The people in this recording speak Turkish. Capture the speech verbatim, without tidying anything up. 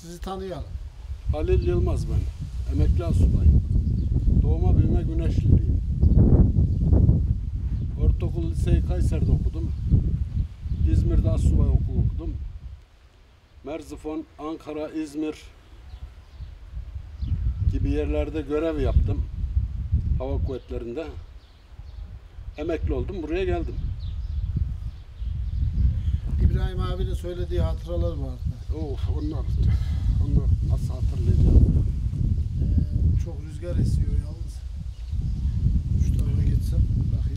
Sizi tanıyalım. Halil Yılmaz ben. Emekli asubayım. Doğma büyüme Güneşliliyim. Ortaokul, liseyi Kayseri'de okudum. İzmir'de asubay okulu okudum. Merzifon, Ankara, İzmir gibi yerlerde görev yaptım. Hava kuvvetlerinde. Emekli oldum, buraya geldim. İbrahim abinin söylediği hatıralar vardı. Of, onlar, onlar nasıl hatırlayacağım? Ee, çok rüzgar esiyor yalnız. Şu tarafa geçsem bakayım.